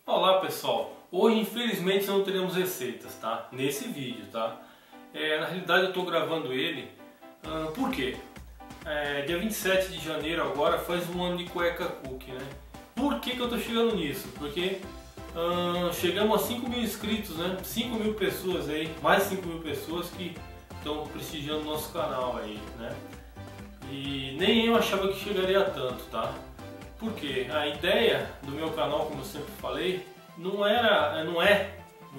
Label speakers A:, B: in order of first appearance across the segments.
A: Olá pessoal, hoje infelizmente não teremos receitas, tá? Nesse vídeo, tá? Na realidade eu estou gravando ele, por quê? Dia 27 de janeiro agora faz um ano de Cueca Cookie, né? Por que eu estou chegando nisso? Porque chegamos a 5 mil inscritos, né? 5 mil pessoas aí, mais 5 mil pessoas que estão prestigiando o nosso canal aí, né? E nem eu achava que chegaria a tanto, tá? Porque a ideia do meu canal, como eu sempre falei, não é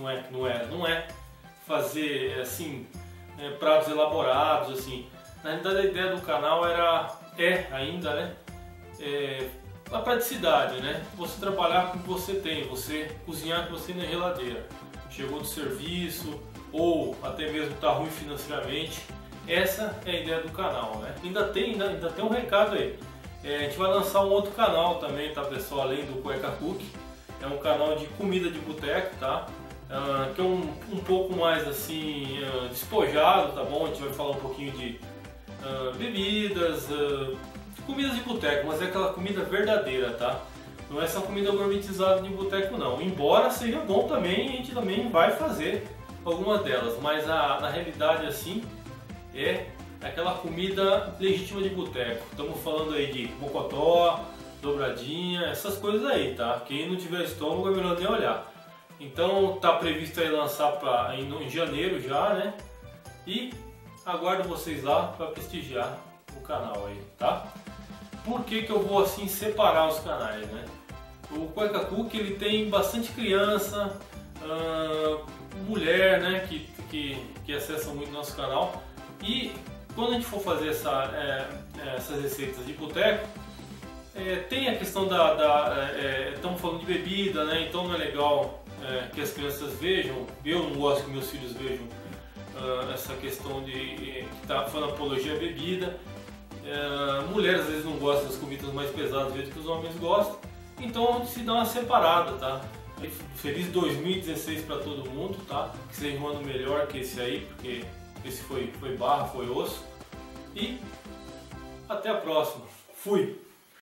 A: fazer assim pratos elaborados assim. Na realidade a ideia do canal ainda, né? A praticidade, né? Você trabalhar com o que você tem, você cozinhar com você na geladeira. Chegou do serviço ou até mesmo está ruim financeiramente. Essa é a ideia do canal, né? Ainda tem um recado aí. A gente vai lançar um outro canal também, tá pessoal, além do Cueca Cookie. É um canal de comida de boteco, tá? Que é um pouco mais assim, despojado, tá bom? A gente vai falar um pouquinho de bebidas, comidas de boteco, mas é aquela comida verdadeira, tá? Não é essa comida gourmetizada de boteco não. Embora seja bom também, a gente também vai fazer algumas delas, mas na realidade assim, é aquela comida legítima de boteco. Estamos falando aí de mocotó, dobradinha, essas coisas aí, tá? Quem não tiver estômago é melhor nem olhar. Então tá previsto aí lançar em janeiro já, né? E aguardo vocês lá para prestigiar o canal aí, tá? Por que eu vou assim separar os canais, né? O Cueca Cookie ele tem bastante criança, mulher, né? Que acessa muito nosso canal. E quando a gente for fazer essas receitas de boteco, tem a questão estamos falando de bebida, né? Então não é legal que as crianças vejam. Eu não gosto que meus filhos vejam essa questão que está falando apologia à bebida. Mulheres às vezes não gostam das comidas mais pesadas do jeito que os homens gostam. Então a gente se dá uma separada, tá? Feliz 2016 para todo mundo, tá? Que seja um ano melhor que esse aí, porque esse foi barra, foi osso. E até a próxima. Fui!